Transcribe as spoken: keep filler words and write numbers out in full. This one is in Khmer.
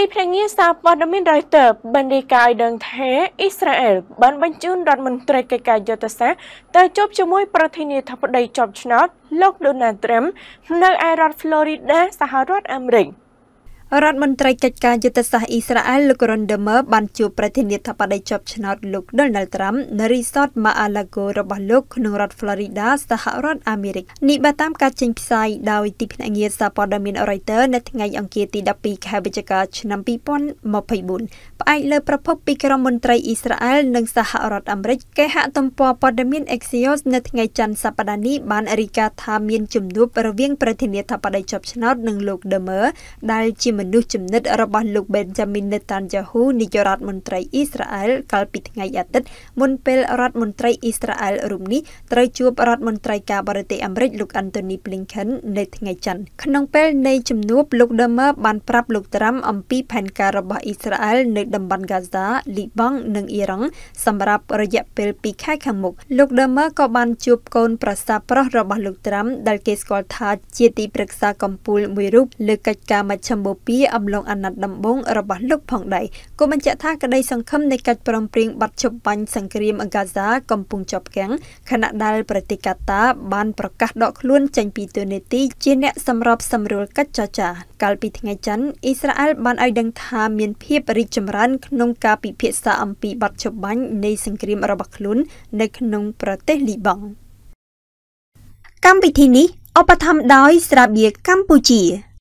ទីភ្នាក់ងារសារព័ត៌មាន Reuters បានរាយការណ៍ឲ្យដឹងថាអ៊ីស្រាអែលបានបញ្ជូនរដ្ឋមន្ត្រីកិច្ចការយុទ្ធសាស្ត្រទៅជួបជាមួយប្រធានាធិបតីជាប់ឆ្នោតលោក Donald Trump នៅឯរដ្ឋ Florida សហរដ្ឋអាមេរិករដ្ឋមន្ត្រីកិច្ចការយុទ្ធសាស្ត្រអ៊ីស្រាអែលលោក Ron Dermer បានជួបប្រធានាធិបតីជាប់ឆ្នោតលោក Donald Trump នៅរីសត Mar-a-Lago របស់លោកក្នុងរដ្ឋ Florida សហរដ្ឋអាមេរិកនេះបើតាមការចេញផ្សាយដោយទីភ្នាក់ងារសារព័ត៌មាន Reuters នៅថ្ងៃអង្គារទី ដប់ពីរ ខែវិច្ឆិកា ឆ្នាំ ពីរពាន់ម្ភៃបួន ផ្អែកលើប្រភពពីក្រុមមន្ត្រីអ៊ីស្រាអែលនិងសហរដ្ឋអាមេរិកគេហទំព័រព័ត៌មាន Axios នៅថ្ងៃច័ន្ទសប្តាហ៍នេះបានរាយការណ៍ថាមានជំនួបរវាងប្រធានាធិបតីជាប់ឆ្នោតនិងលោក Dermer ដែលជាមនុស្សចំណិតរបស់លោក Benjamin Netanyahu នាយករដ្ឋមន្ត្រីអ៊ីស្រាអែលកាលពីថ្ងៃអាទិត្យមុនពេលរដ្ឋមន្ត្រីអ៊ីស្រាអែលរូបនេះត្រូវជួបរដ្ឋមន្ត្រីការបរទេសអាមេរិកលោក Antony Blinken នៅថ្ងៃច័ន្ទក្នុងពេលនៃជំនួបលោក Dermer បានប្រាប់លោក Trump អំពីផែនការរបស់អ៊ីស្រាអែលនៅតំបន់ Gaza លីបង់និងអ៊ីរ៉ង់សម្រាប់រយៈពេលពីរខែខាងមុខលោក Dermer ក៏បានជួបកូនប្រសាប្រុសរបស់លោក Trump ដែលគេស្គាល់ថាជាទីប្រឹក្សាកំពូលមួយរូបលើកិច្ចការមជ្ឈមបូព៌ាអំឡុងអាណត្តិដំបូងរបស់លោកផងដែរក៏បញ្ជាក់ថាក្តីសង្ឃឹមនៃកិច្ចព្រមព្រៀងបាត់ឈប់បាញ់សង្គ្រាមហ្គាហ្សាកំពុងជាប់គាំងខណៈដែលប្រទេសកាតាបានប្រកាសដកខ្លួនចេញពីតួនាទីជាអ្នកសម្របសម្រួលកិច្ចចរចាកាលពីថ្ងៃច័ន្ទអ៊ីស្រាអែលបានឲ្យដឹងថាមានភាពរីកចម្រើនក្នុងការពិភាក្សាអំពីបាត់ឈប់បាញ់នៃសង្គ្រាមរបស់ខ្លួននៅក្នុងប្រទេសលីបង់កម្មវិធីនេះឧបត្ថម្ភដោយស្រាបៀរកម្ពុជា